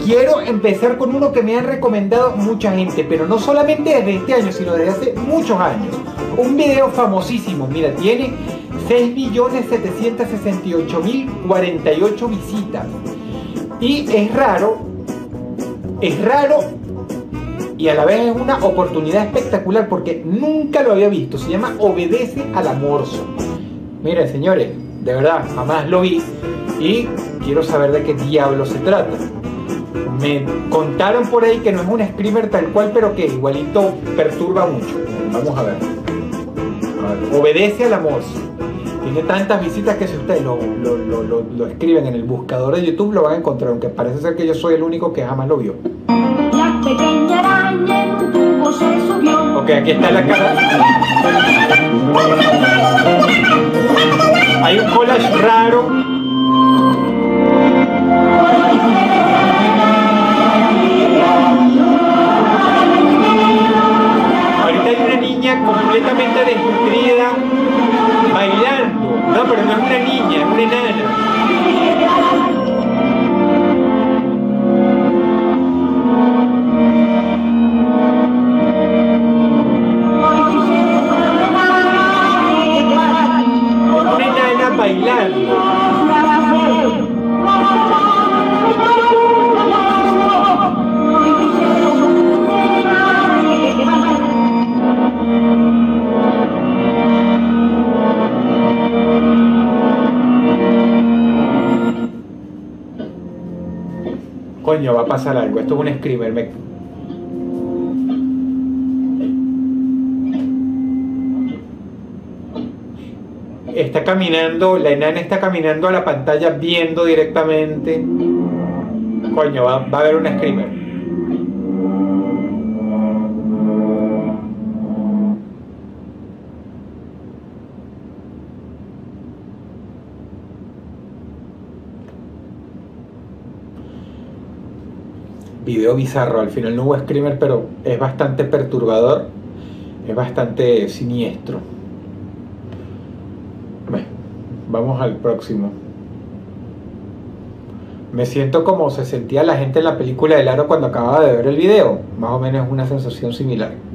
quiero empezar con uno que me han recomendado mucha gente, pero no solamente desde este año, sino desde hace muchos años. Un video famosísimo, mira, tiene 6.768.048 visitas. Y es raro y a la vez es una oportunidad espectacular porque nunca lo había visto. Se llama Obedece al Amorzo. Miren, señores, de verdad, jamás lo vi y quiero saber de qué diablo se trata. Me contaron por ahí que no es un screamer tal cual, pero que igualito perturba mucho. Vamos a ver. Obedece al Amorzo. Tiene tantas visitas que si ustedes lo escriben en el buscador de YouTube lo van a encontrar, aunque parece ser que yo soy el único que jamás lo vio. La pequeña araña en tu tubo se subió. Ok, aquí está la cara. Hay un collage raro. Ahorita hay una niña completamente desnutrida bailando. No, pero no es una niña, es una enana. Bailando. Coño, va a pasar algo. Esto es un screamer. Está caminando, la enana está caminando a la pantalla viendo directamente. Coño, va a haber un screamer. Video bizarro, al final no hubo screamer, pero es bastante perturbador, es bastante siniestro. Vamos al próximo. Me siento como se sentía la gente en la película del Aro cuando acababa de ver el video. Más o menos es una sensación similar.